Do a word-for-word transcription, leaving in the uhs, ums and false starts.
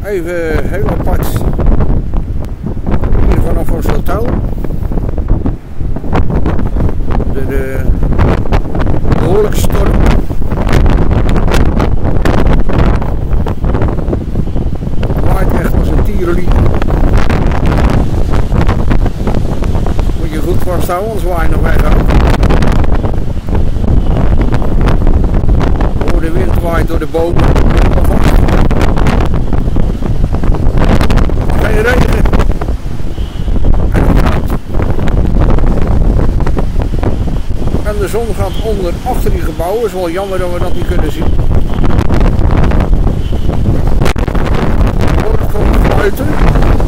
Even heel apart. Hier vanaf ons hotel. De, de behoorlijke storm. Waait echt als een tierenlier. Moet je goed vasthouden, anders waai je nog weg uit. Oh, de wind waait door de bomen. Geen regen. En het gaat. En de zon gaat onder achter die gebouwen. Het is wel jammer dat we dat niet kunnen zien. Oh, dat komt buiten.